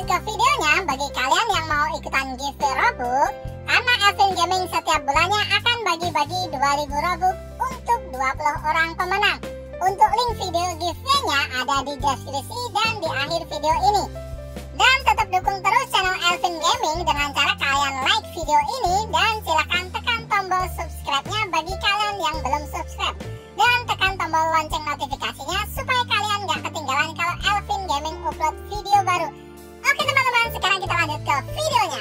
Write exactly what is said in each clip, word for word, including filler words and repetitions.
lanjut ke videonya. Bagi kalian yang mau ikutan giveaway Robux, karena Elvin Gaming setiap bulannya akan bagi-bagi dua ribu Robux untuk dua puluh orang pemenang. Untuk link video giveaway-nya ada di deskripsi dan di akhir video ini. Dan tetap dukung terus channel Elvin Gaming dengan cara kalian like video ini dan silahkan tekan tombol subscribe-nya bagi kalian yang belum subscribe. Dan tekan tombol lonceng notifikasinya supaya kalian gak ketinggalan kalau Elvin Gaming upload video baru. Oke teman-teman, sekarang kita lanjut ke videonya.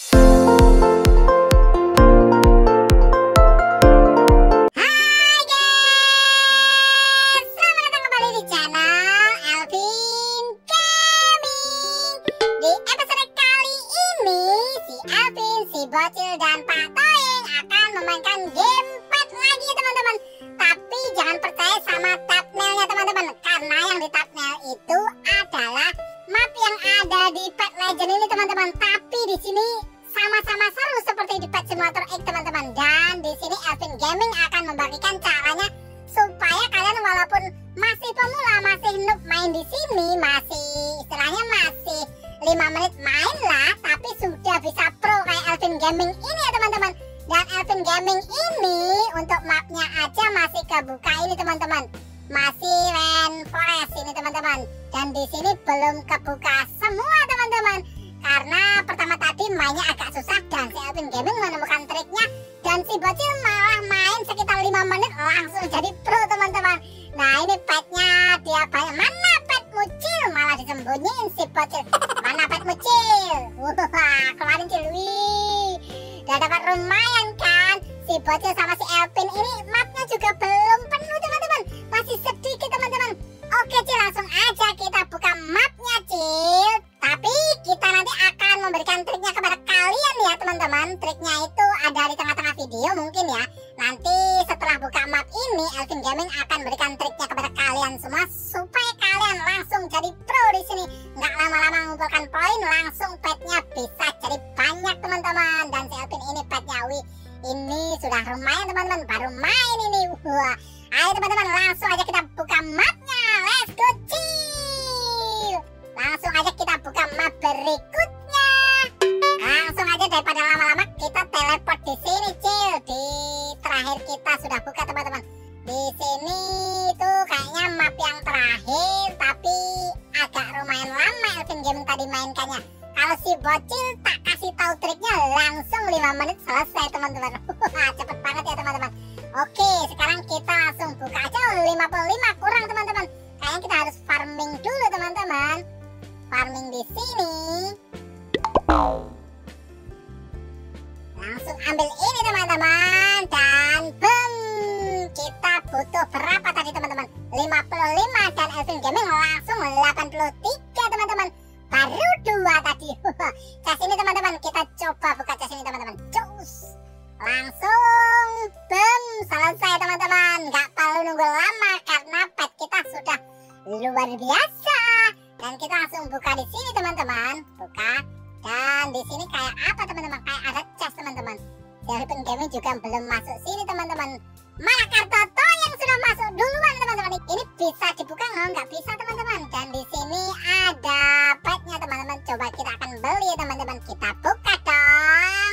Hai guys, selamat datang kembali di channel Elvin Gaming. Di episode kali ini, si Elvin, si Bocil, dan Pak Toying akan memainkan game pet lagi teman-teman. Tapi jangan percaya sama thumbnailnya teman-teman, karena yang di thumbnail itu adalah map yang ada di Pet Legend ini teman-teman. Tapi di sini sama-sama seru seperti di Pet Simulator X teman-teman. Dan di sini Elvin Gaming akan membagikan caranya supaya kalian walaupun masih pemula, masih noob main di sini, masih istilahnya masih lima menit main lah, tapi sudah bisa pro kayak Elvin Gaming ini ya teman-teman. Dan Elvin Gaming ini untuk mapnya aja masih kebuka ini teman-teman, masih Rainforest ini teman-teman. Dan di sini belum kebuka semua teman-teman, karena pertama tadi mainnya agak susah dan si Elvin Gaming menemukan triknya. Dan si Bocil malah main sekitar lima menit langsung jadi pro teman-teman. Nah ini petnya dia banyak. Mana pet Mucil? Malah disembunyiin si Bocil. Mana pet Mucil? Wah kemarin Cilwi udah dapat lumayan kan. Si Bocil sama si Elvin ini mapnya juga belum penuh teman-teman, masih sedikit teman-teman. Oke Cil, langsung aja kita buka mapnya Cil. Tapi kita nanti akan memberikan triknya kepada kalian ya teman-teman. Triknya itu ada di tengah-tengah video mungkin ya. Nanti setelah buka map ini Elvin Gaming akan berikan triknya kepada kalian semua supaya kalian langsung jadi pro di sini. Nggak lama-lama mengumpulkan poin, langsung petnya bisa jadi banyak teman-teman. Dan si Elvin ini petnya wih, ini sudah lumayan teman-teman, baru main ini. Wah, ayo teman-teman langsung aja kita buka mapnya. Let's go Cil. Langsung aja kita buka map berikutnya. Langsung aja daripada lama-lama kita teleport di sini Cil. Di terakhir kita sudah buka teman-teman. Di sini tuh kayaknya map yang terakhir, tapi agak lumayan lama Elvin Gaming tadi mainkannya. Kalau si Bocil tak kasih tahu triknya langsung lima menit selesai teman-teman. Cepet banget ya teman-teman. Oke, sekarang kita langsung buka aja. Lima puluh lima kurang teman-teman. Kayaknya kita harus farming dulu teman-teman. Farming di sini. Langsung ambil ini teman-teman. Dan boom, kita butuh berapa tadi teman-teman? lima puluh lima dan Elvin Gaming langsung delapan puluh tiga teman-teman. Baru dua tadi. Cas ini teman-teman, kita coba buka cas ini teman-teman. Cus. Langsung boom, selesai teman-teman. Gak perlu nunggu lama karena pet kita sudah luar biasa. Dan kita langsung buka di sini teman-teman. Buka. Dan di sini kayak apa teman-teman? Kayak ada cas teman-teman. Elvin Gaming juga belum masuk sini teman-teman. Malah Kartoto yang sudah masuk duluan teman-teman. Ini bisa dibuka nggak? Nggak bisa teman-teman. Dan di sini ada petnya teman-teman. Coba kita akan beli teman-teman. Kita buka dong.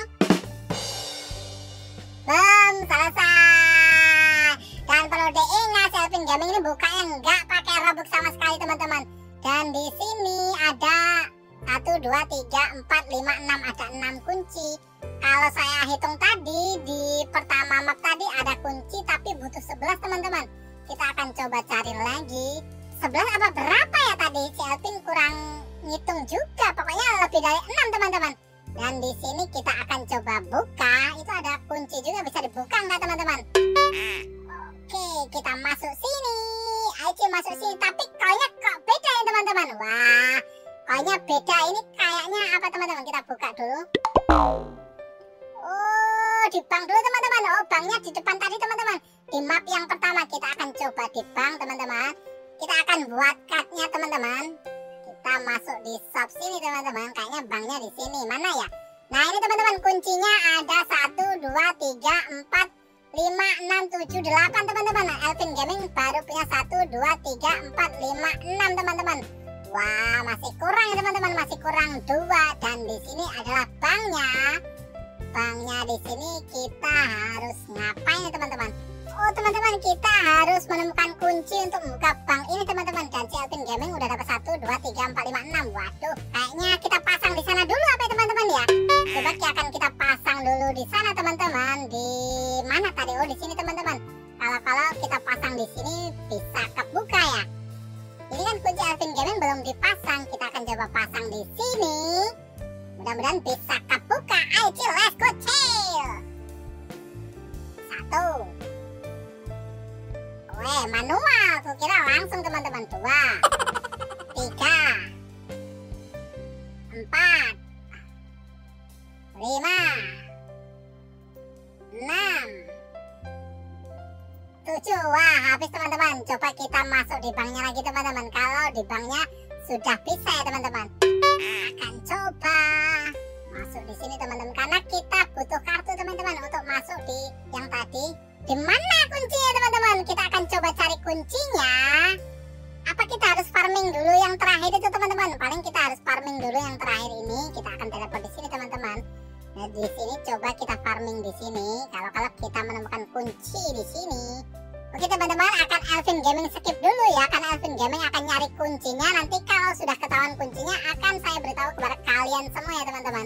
Boom, selesai. Dan perlu diingat Elvin Gaming ini bukanya nggak pakai Robux sama sekali teman-teman. Dan di sini ada satu, dua, tiga, empat, lima, enam, ada enam kunci. Kalau saya hitung tadi di pertama map tadi ada kunci tapi butuh sebelas teman-teman. Kita akan coba cari lagi. sebelas apa berapa ya tadi? Si Elvin kurang ngitung juga. Pokoknya lebih dari enam teman-teman. Dan di sini kita akan coba buka. Itu ada kunci juga, bisa dibuka nggak teman-teman? Oke, kita masuk sini. Ayo masuk sini. Tapi koinnya kok beda ya teman-teman? Wah, koinnya beda. Ini kayaknya apa teman-teman? Kita buka dulu. Oh, di bank dulu teman-teman. Oh, banknya di depan tadi teman-teman. Di map yang pertama kita akan coba di bank teman-teman. Kita akan buat cardnya teman-teman. Kita masuk di shop sini teman-teman. Kayaknya banknya di sini. Mana ya? Nah ini teman-teman kuncinya ada satu, dua, tiga, empat, lima, enam, tujuh, delapan teman-teman. Elvin Gaming baru punya satu, dua, tiga, empat, lima, enam teman-teman. Wah, masih kurang ya teman-teman, masih kurang dua. Dan di sini adalah banknya. Banknya di sini kita harus ngapain ya teman-teman? Oh teman-teman, kita harus menemukan kunci untuk membuka bank ini teman-teman. Dan si Alvin Gaming udah dapat satu, dua, tiga, empat, lima, enam. Waduh, kayaknya kita pasang di sana dulu apa ya teman-teman ya? Coba akan kita pasang dulu di sana teman-teman. Di mana tadi? Oh di sini teman-teman. Kalau-kalau kita pasang di sini bisa kebuka ya. Ini kan kunci Alvin Gaming belum dipasang. Kita akan coba pasang di sini. Mudah-mudahan bisa kebuka. Ayo Cil, let's go Cil. Satu. Weh, manual. Kukira langsung teman-teman. Dua. Tiga. Empat. Lima. Enam. Tujuh. Wah, habis teman-teman. Coba kita masuk di banknya lagi teman-teman. Kalau di banknya sudah bisa ya teman-teman. Akan coba masuk di sini teman-teman, karena kita butuh kartu teman-teman untuk masuk di yang tadi. Di mana kuncinya teman-teman? Kita akan coba cari kuncinya. Apa kita harus farming dulu yang terakhir itu teman-teman? Paling kita harus farming dulu yang terakhir ini. Kita akan teleport di sini teman-teman. Nah, di sini coba kita farming di sini. Kalau kalau kita menemukan kunci di sini. Oke teman-teman, akan Alvin Gaming skip dulu ya. Karena Alvin Gaming akan nyari kuncinya. Nanti kalau sudah ketahuan kuncinya akan saya beritahu kepada kalian semua ya teman-teman.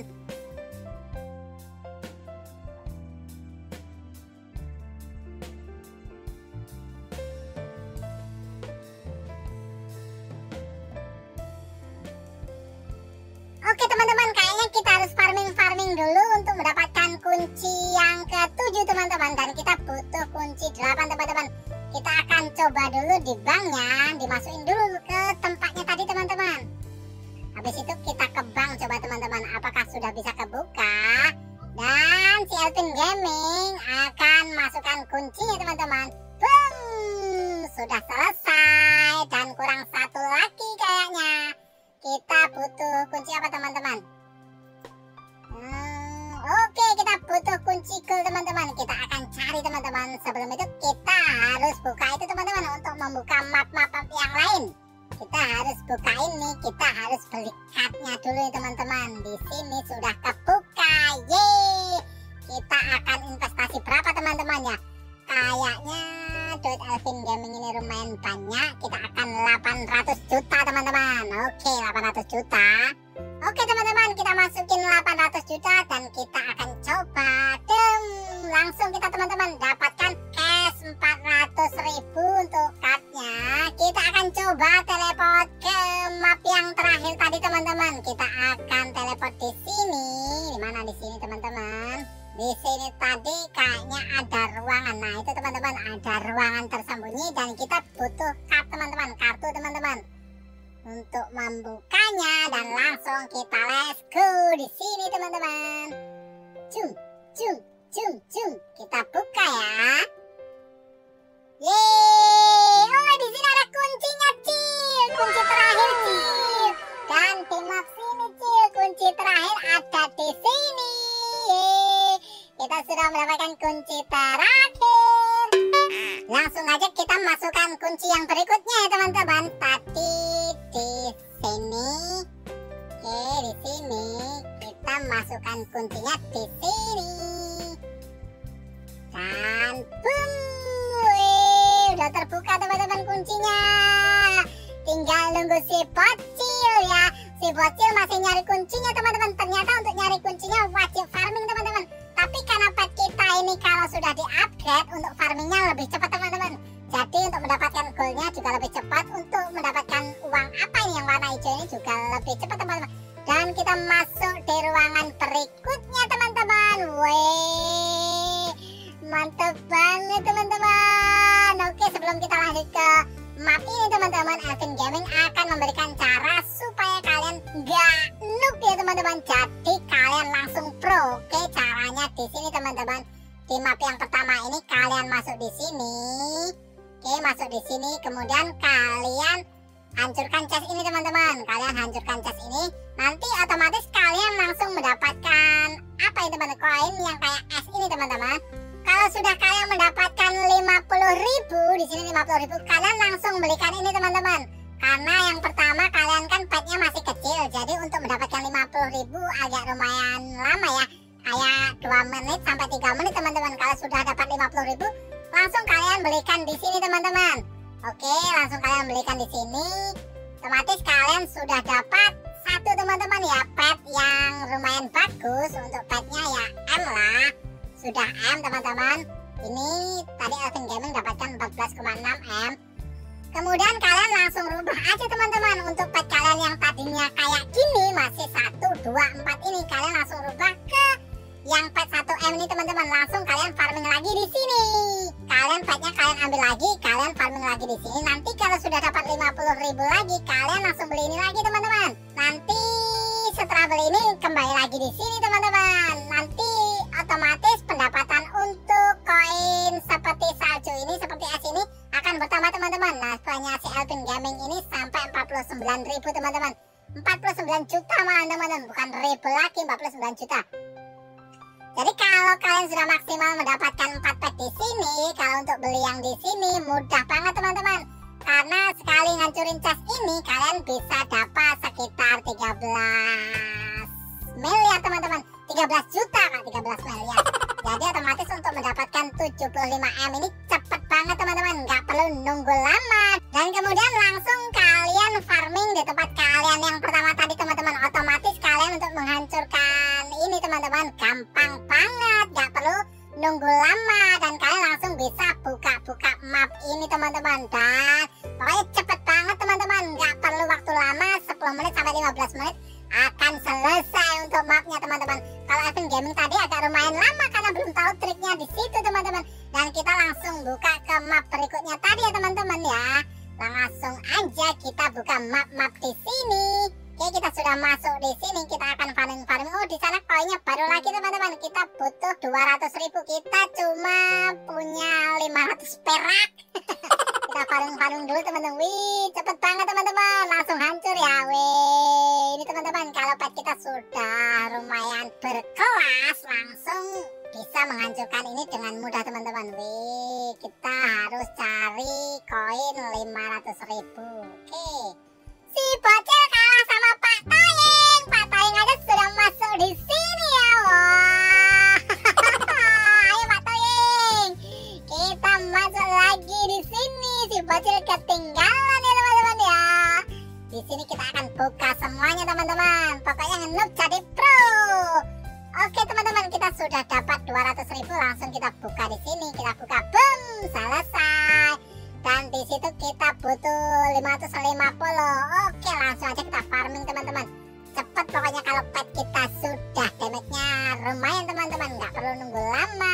Oke teman-teman, kayaknya kita harus farming-farming dulu untuk mendapatkan kunci yang ketujuh teman-teman. Dan kita butuh kunci delapan teman-teman. Kita akan coba dulu di banknya, dimasukin dulu ke tempatnya tadi teman-teman. Habis itu kita ke bank coba teman-teman, apakah sudah bisa kebuka. Dan si Alvin Gaming akan masukkan kuncinya teman-teman. Boom, sudah selesai. Dan kurang satu lagi kayaknya. Kita butuh kunci apa teman-teman? Hmm, Oke, kita butuh kunci gold teman-teman. Kita akan cari teman-teman. Sebelum itu kita harus buka itu teman-teman untuk membuka map-map yang lain. Kita harus buka ini. Kita harus beli cardnya dulu ya teman-teman. Di sini sudah kebuka. Yeay. Kita akan investasi berapa teman-teman ya? Kayaknya duit Alvin Gaming ini lumayan banyak. Kita akan delapan ratus juta teman-teman. Oke, delapan ratus juta. Oke teman-teman, kita masukin delapan ratus juta dan kita akan coba. Dem, langsung kita teman-teman dapatkan cash empat ratus ribu untuk cardnya. Kita akan coba teleport ke map yang terakhir tadi teman-teman. Kita akan teleport di sini. Di mana di sini teman-teman? Di sini tadi kayaknya ada ruangan. Nah itu teman-teman, ada ruangan tersembunyi dan kita butuh kartu teman-teman, kartu teman-teman untuk membukanya. Dan langsung kita let's go di sini teman-teman. Cum, cum, cum, cum. Kita buka ya. Yeay, oh di sini ada kuncinya Cil, kunci terakhir Cil. Dan di map sini Cil, kunci terakhir ada di sini. Yeay, kita sudah mendapatkan kunci terakhir. Langsung aja kita masukkan kunci yang berikutnya ya teman-teman. Tadi di sini, oke di sini kita masukkan kuncinya di sini. Dan boom, wih, udah terbuka teman-teman kuncinya. Tinggal nunggu si bocil ya. Si bocil masih nyari kuncinya teman-teman. Ternyata untuk nyari kuncinya wajib farming teman-teman. Tapi karena pet kita ini kalau sudah di-upgrade, untuk farmingnya lebih cepat teman-teman. Jadi untuk mendapatkan goldnya juga lebih cepat. Untuk mendapatkan uang apa ini yang warna hijau ini juga lebih cepat teman-teman. Dan kita masuk di ruangan berikutnya teman-teman. Wih, mantap banget teman-teman. Oke, sebelum kita lanjut ke map ini teman-teman, Alvin Gaming akan memberikan cara supaya kalian nggak noob ya teman-teman. Jadi kalian langsung pro. Oke, caranya di sini teman-teman. Di map yang pertama ini kalian masuk di sini. Oke, masuk di sini. Kemudian kalian hancurkan chest ini teman-teman. Kalian hancurkan chest ini. Nanti otomatis kalian langsung mendapatkan apa itu teman-teman? Koin yang kayak es ini teman-teman. Kalau sudah kalian mendapatkan lima puluh ribu, di sini lima puluh ribu, kalian langsung belikan ini teman-teman. Karena yang pertama kalian kan puluh ribu agak lumayan lama ya. Kayak dua menit sampai tiga menit teman-teman. Kalau sudah dapat lima puluh ribu, langsung kalian belikan di sini teman-teman. Oke, langsung kalian belikan di sini. Otomatis kalian sudah dapat satu teman-teman ya, pet yang lumayan bagus. Untuk petnya ya M lah. Sudah M teman-teman. Ini tadi Alvin Gaming dapatkan empat belas koma enam M. Kemudian kalian langsung rubah aja teman-teman. Untuk pet kalian yang tadinya kayak gini masih satu, dua, empat ini, kalian langsung rubah ke yang pet satu M ini teman-teman. Langsung kalian farming lagi di sini. Kalian petnya kalian ambil lagi, kalian farming lagi di sini. Nanti kalau sudah dapat lima puluh ribu lagi, kalian langsung beli ini lagi teman-teman. Nanti setelah beli ini kembali lagi di sini teman-teman. Nanti otomatis pendapatan untuk koin seperti salju ini, seperti es ini akan bertambah teman-teman. Nah, setelahnya si Alvin Gaming ini sampai empat puluh sembilan ribu teman-teman. empat puluh sembilan juta malah teman-teman, bukan ribu lagi, empat puluh sembilan juta. Jadi kalau kalian sudah maksimal mendapatkan empat pet di sini, kalau untuk beli yang di sini mudah banget teman-teman. Karena sekali ngancurin chest ini kalian bisa dapat sekitar tiga belas miliar teman-teman. tiga belas juta kan, tiga belas miliar. Jadi otomatis untuk mendapatkan tujuh puluh lima M ini cepet banget teman-teman, nggak perlu nunggu lama. Dan kemudian langsung kalian farming di tempat kalian yang pertama tadi teman-teman. Otomatis kalian untuk menghancurkan ini teman-teman gampang banget, nggak perlu nunggu lama. Dan kalian langsung bisa buka-buka map ini teman-teman. Dan pokoknya cepet banget teman-teman, nggak perlu waktu lama, sepuluh menit sampai lima belas menit akan selesai untuk mapnya teman-teman. Kalau Alvin Gaming tadi agak lumayan lama karena belum tahu triknya di situ teman-teman. Dan kita langsung buka ke map berikutnya tadi ya teman-teman ya. Langsung aja kita buka map-map di sini. Oke, kita sudah masuk di sini. Kita akan farming-farming. Oh, di sana koinnya baru lagi teman-teman. Kita butuh dua ratus ribu. Kita cuma punya lima ratus perak. Kita farming-farming dulu teman-teman. Wih, cepet banget teman-teman. Langsung hancur ya. Wih, ini teman-teman kalau pet kita sudah lumayan berkelas, langsung bisa menghancurkan ini dengan mudah teman-teman. Wih, kita harus cari koin lima ratus ribu. Oke, si bocil kalah sama Pak Toying. Pak Toying aja sudah masuk di sini ya. Wah. Ayo Pak Toying, kita masuk lagi di sini. Si bocil ketinggalan ya teman-teman ya. Di sini kita akan buka semuanya teman-teman. Pokoknya nge-noob jadi pro. Oke teman-teman, kita sudah dapat dua ratus ribu. Langsung kita buka di sini. Kita buka, boom, selesai. Dan di situ kita butuh lima ratus lima puluh. Oke, langsung aja kita farming teman-teman. Cepet pokoknya kalau pet kita sudah damage-nya lumayan teman-teman, nggak perlu nunggu lama.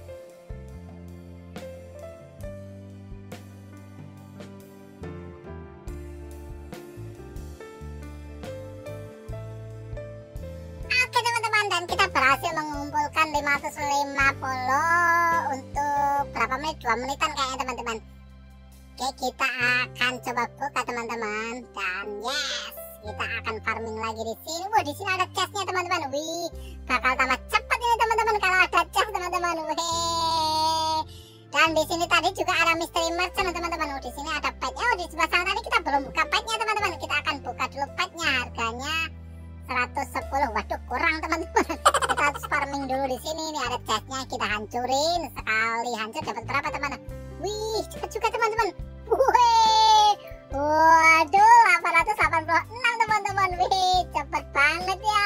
Dan kita berhasil mengumpulkan lima ratus lima puluh untuk berapa menit? dua menitan kayaknya teman-teman. Oke, kita akan coba buka teman-teman. Dan yes, kita akan farming lagi di sini. Wah, di sini ada chestnya teman-teman. Wih, bakal tambah cepat ini teman-teman kalau ada chest teman-teman. Wih. Dan di sini tadi juga ada mystery merchant teman-teman. Oh, di sini ada petnya. Oh, di sebelah sana tadi kita belum buka petnya teman-teman. Kita akan buka dulu petnya. Harganya seratus sepuluh. Waduh, kurang teman-teman. Kita harus farming dulu di sini. Ini ada chestnya, kita hancurin. Sekali hancur dapat berapa teman-teman? Wih, cepat juga teman-teman. Wih, waduh, delapan ratus delapan puluh enam teman-teman. Wih, cepet banget ya.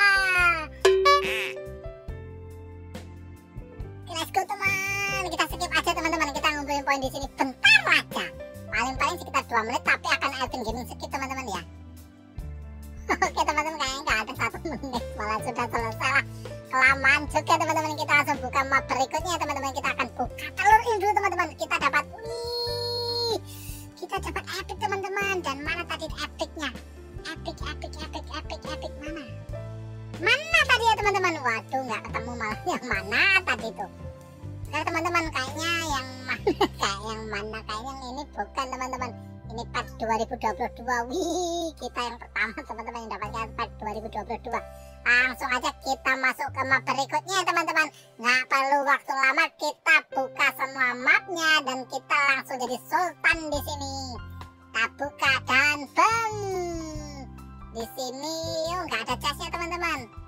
Oke, let's go teman. Kita skip aja teman-teman. Kita ngumpulin poin di sini bentar aja. Paling-paling sekitar dua menit, tapi akan Alvin Gaming skip teman-teman ya. Oke teman-teman, kayaknya nggak ada satu menit malah sudah selesai lah. Kelamaan juga teman-teman. Kita langsung buka map berikutnya teman-teman. Kita akan buka telur ini dulu teman-teman. Kita dapat, wih, kita dapat epic teman-teman. Dan mana tadi epicnya? Epic, epic, epic, epic, epic mana? Mana tadi ya teman-teman? Waduh, nggak ketemu malah. Yang mana tadi tuh? Nah teman-teman, kayaknya yang mana? Kayak yang mana? Kayaknya yang ini bukan teman-teman. Ini pet dua ribu dua puluh dua. Wih, kita yang pertama teman-teman yang dapatkan pet dua ribu dua puluh dua. Langsung aja kita masuk ke map berikutnya teman-teman. Nggak perlu waktu lama, kita buka semua mapnya dan kita langsung jadi sultan di sini. Kita buka dan boom. Di sini, oh nggak ada chestnya teman-teman.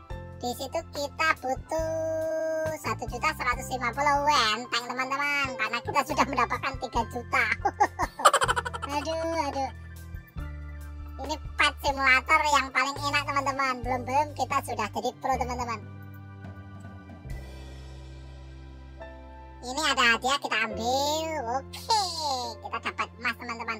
di situ kita butuh satu juta seratus lima puluh wenteng teman-teman, karena kita sudah mendapatkan tiga juta. Aduh, aduh. Ini pet simulator yang paling enak teman-teman. Belum-belum kita sudah jadi pro teman-teman. Ini ada hadiah, kita ambil. Oke, kita dapat emas teman-teman.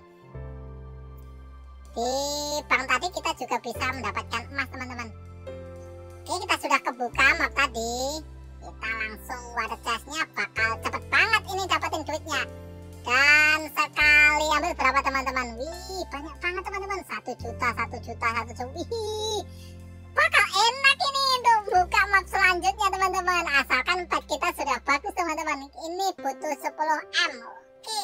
Di bank tadi kita juga bisa mendapatkan emas teman-teman. Oke, kita sudah kebuka map tadi. Kita langsung wadah chestnya, bakal cepet banget ini dapetin duitnya. Dan sekali ambil berapa teman-teman? Wih, banyak banget teman-teman. Satu juta, satu juta, satu juta. Wih, bakal enak ini untuk buka map selanjutnya teman-teman. Asalkan pet kita sudah bagus teman-teman. Ini butuh sepuluh M. Oke.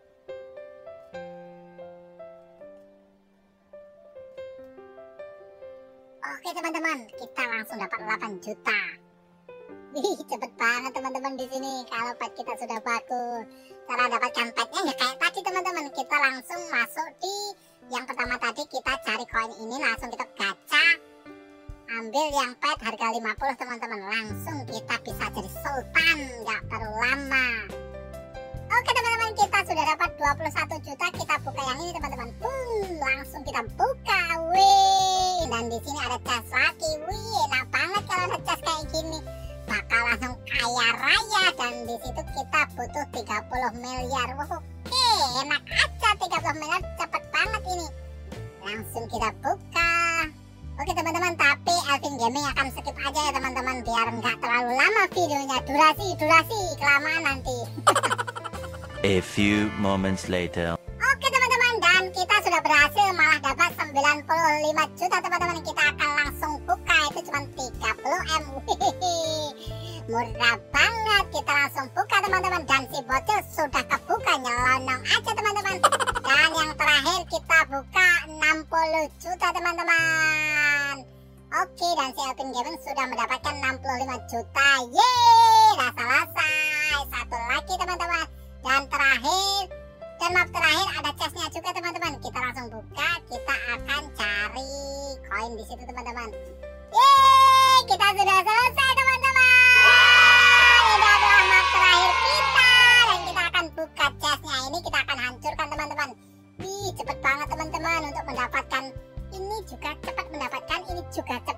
Oke teman-teman, kita langsung dapat delapan juta. Wih, cepet banget teman-teman di sini. Kalau pet kita sudah bagus, cara dapatkan petnya ya kayak tadi teman-teman. Kita langsung masuk di yang pertama tadi, kita cari koin ini, langsung kita gacha, ambil yang pet harga lima puluh teman-teman. Langsung kita bisa jadi sultan, nggak perlu lama. Oke teman-teman, kita sudah dapat dua puluh satu juta. Kita buka yang ini teman-teman. Boom, langsung kita buka. Wih, dan di sini ada chest lagi. Wih, enak banget kalau ada chest kayak gini. Bakal langsung kaya raya. Dan di situ kita butuh tiga puluh miliar. Oke, enak aja tiga puluh miliar, cepet banget ini. Langsung kita buka. Oke teman-teman, tapi Elvin Gaming akan skip aja ya teman-teman, biar nggak terlalu lama videonya. Durasi, durasi, kelamaan nanti. A few moments later. Oke teman-teman, dan kita sudah berhasil malah dapat sembilan puluh lima juta teman-teman. Kita akan langsung buka, itu cuma tiga puluh M. Murah banget, kita langsung buka teman-teman. Dan si bocil sudah kebuka, nyelonong aja teman-teman. Dan yang terakhir kita buka enam puluh juta teman-teman. Oke, dan si Elvin Gaming sudah mendapatkan enam puluh lima juta. Yeay, rasa-rasa. Satu lagi teman-teman. Dan terakhir, dan map terakhir ada chestnya juga teman-teman. Kita langsung buka, kita akan cari koin di situ teman-teman. Yeay, kita sudah selesai teman-teman. Ini adalah map terakhir kita, dan kita akan buka chestnya. Ini kita akan hancurkan teman-teman. Wih, cepet banget teman-teman untuk mendapatkan. Ini juga cepat mendapatkan, ini juga cepat